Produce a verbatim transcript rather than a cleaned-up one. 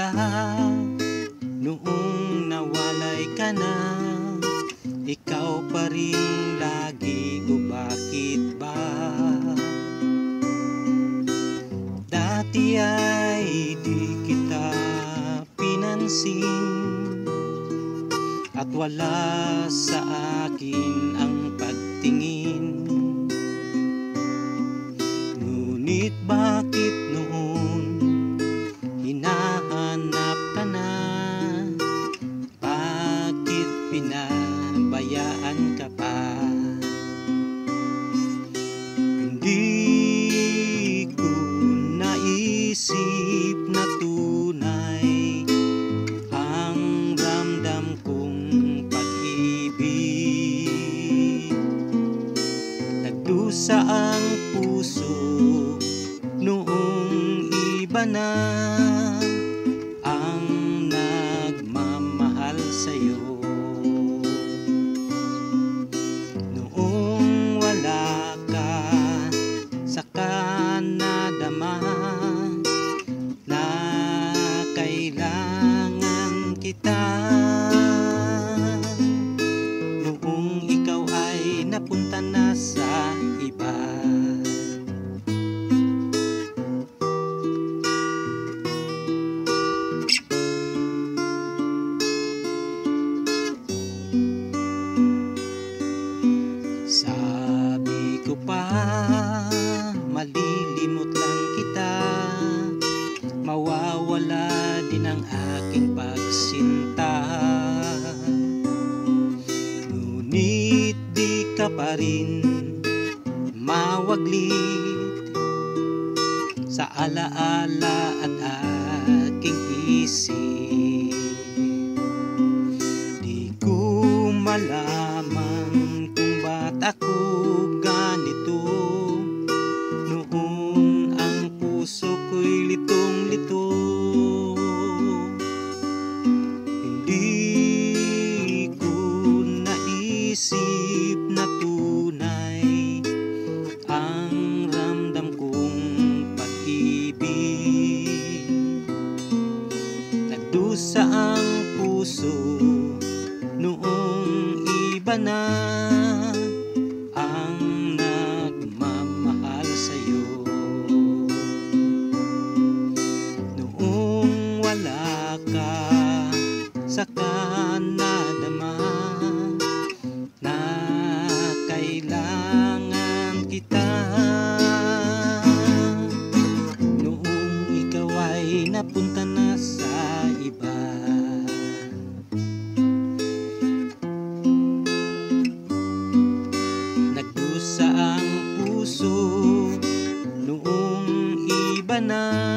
pala noong nawalay ka na. Ikaw pa rin lagi, o bakit ba? Dati ay di kita pinansin, at wala sa akin ang pagtingin. Ngunit bakit noon hinahanap ka na? Bakit pinabayaan ka pa? Hindi ko naisip na tunay ang ramdam kong pag-ibig. Nagdusa ang puso noong iba na ang nagmamahal sa'yo. Noong wala ka, saka nadama na kailangan kita. Noong ikaw ay napunta na sa iba. Sabi ko pa, malilimot lang kita, mawawala din ang aking pagsinta. Ngunit di ka pa rin mawaglit sa alaala at aking isip. Di ko malaman kung ba't ako ganito. Noon ang puso ko'y litong-lito. Hindi ko naisip na tunay ang ramdam kong pag-ibig. Nagdusa ang puso noong iba na ang nagmamahal sa'yo. Noong wala ka, saka nadama na kailangan kita. Noong ikaw ay napunta na sa iba. Nagdusa ang puso noong iba na